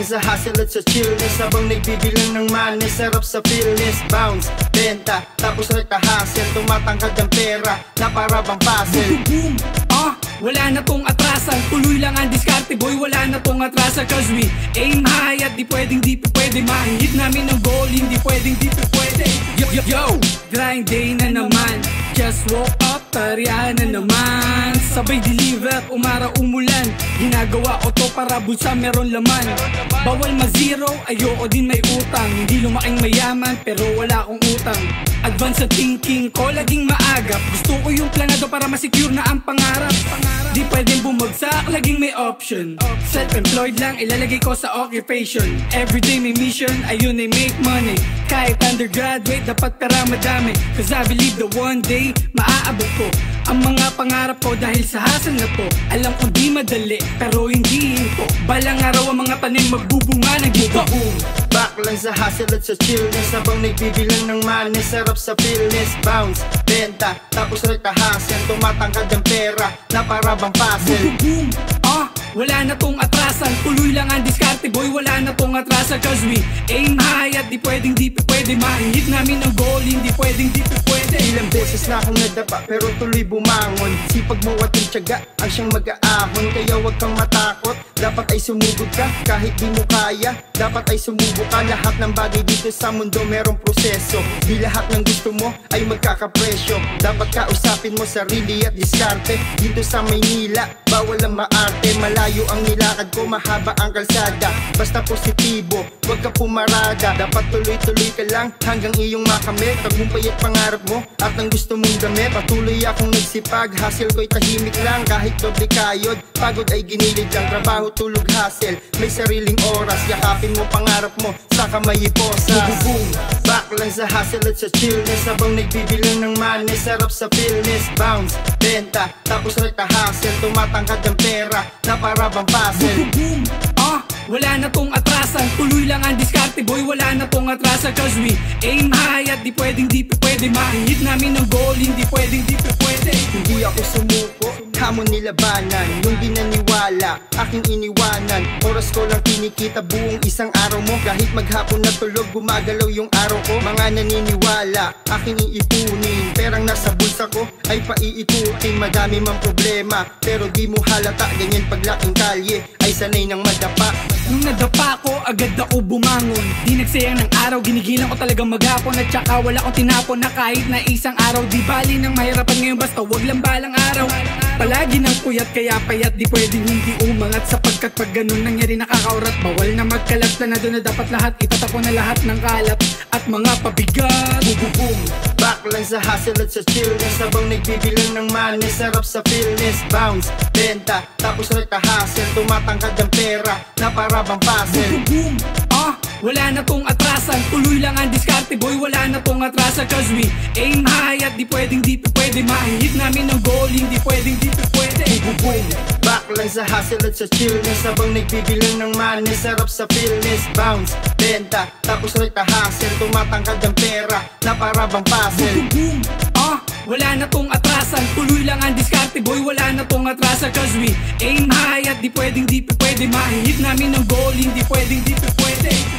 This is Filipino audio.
lang sa hustle at sa chillness, habang nagbibilang ng money, sarap sa feelness. Bounce, benta, tapos rekta hustle, tumatangkad ang pera na para bang puzzle. Boom, wala na tong atrasan, tuloy lang ang diskarte boy, wala na tong atrasan. Cause we aim high at di pwedeng di pwede, mahihit namin ang goal, hindi pwedeng di pwede. Yo, grind day na naman, just woke up, tarihan na naman. Sabay deliver, umara umulan, ginagawa ko to para bulsa meron laman. Bawal ma-zero, ayoko din may utang, hindi lumaking mayaman pero wala akong utang. Advance sa thinking ko, laging maagap, gusto ko yung planado para masecure na ang pangarap. Di pwedeng bumagsak, laging may option. Self-employed lang, ilalagay ko sa occupation. Everyday may mission, ayun ay make money. Kahit undergraduate, dapat pera madami. Cause I believe that one day, maaabot ko ang mga pangarap ko dahil sa hustle na to. Alam kong di madali, pero hindi hinto. Balang araw ang mga tanim magbubunga ng gito. Back lang sa hustle at sa chillness, habang nagbibilang ng money, sarap sa feelness. Bounce, benta, tapos rekta hustle, tumatangkad ang pera na para bang puzzle. Boom, wala na tong atrasan, tuloy lang ang diskarte boy, wala na tong atrasan. Cause we aim high at di pwedeng di pwede, mahihit namin ang goal, hindi pwedeng di pwede. Ilang beses na akong nadapa pero tuloy bumangon. Sipag mo at yung tiyaga ang siyang mag-aahon, kaya wag kang matakot, dapat ay sumugod ka. Kahit di mo kaya, dapat ay sumubok ka. Lahat ng bagay dito sa mundo merong proseso, di lahat ng gusto mo ay magkakapresyo. Dapat kausapin mo sarili at diskarte. Dito sa Maynila, bawal ang maarte. Malayo ang nilakad ko, mahaba ang kalsada. Basta positibo, wag ka pumarada. Dapat tuloy-tuloy ka lang hanggang iyong makamit. Tagumpay at pangarap mo at ang gusto mong damit. Patuloy akong nagsipag, hustle ko'y tahimik lang. Kahit doble kayod, pagod ay ginilid lang. Trabaho, tulog, hustle, may sariling oras. Yakapin mo pangarap mo, saka may iposas. Back lang sa hustle at sa chillness, habang nagbibilang ng money, sarap sa feelness. Bounce, benta, tapos rekta hustle, tumatangkad ang pera na para bang puzzle. Wala na tong atrasan, tuloy lang ang diskarte boy, wala na tong atrasan. Cause we aim high at di pwedeng di pwede, mahihit namin ang goal, hindi pwedeng di pwede. Hindi ako sumuko, hamon nilabanan. Yung di naniwala, aking iniwanan. Oras ko lang kinikita buong isang araw mo. Kahit maghapon na tulog, gumagalaw yung araw ko. Mga naniniwala, aking iipunin. Perang nasa bulsa ko ay paiikutin. Madami mang problema, pero di mo halata. Ganyan paglaking kalye, ay sanay ng madapa. Nung nadapa ko, agad ako bumangon. Di nagsayang ng araw, ginigilan ko talagang maghapon. At saka wala akong tinapon na kahit na isang araw. Di bali ng mahirapan ngayon, basta wag lang balang araw. Palagi ng puyat, kaya payat, di pwedeng hindi umangat. Sapagkat pag ganun nangyari nakakaurat. Bawal na magkalat, planado na dapat lahat. Itatapon na lahat ng kalat at mga pabigat. Boom, back lang sa hustle at sa chillness, habang nagbibilang ng money, sarap sa feelness. Bounce, benta, tapos rekta hustle, tumatangkad ang pera na para bang puzzle. Boom, wala na tong atrasan, tuloy lang ang diskarte boy, wala na tong atrasan. Cause we aim high at di pwedeng di pwede, mahihit namin ang goal, hindi pwedeng di pwede. Boom, back lang sa hustle at sa chillness, habang nagbibilang ng money, sarap sa feelness. Bounce, benta, tapos rekta hustle, tumatangkad ang pera na para bang puzzle. Boom, wala na tong atrasan, tuloy lang ang diskarte boy, wala na tong atrasan. Cause we aim high at di pwedeng di pwede, mahihit namin ang goal, hindi pwedeng di pwede.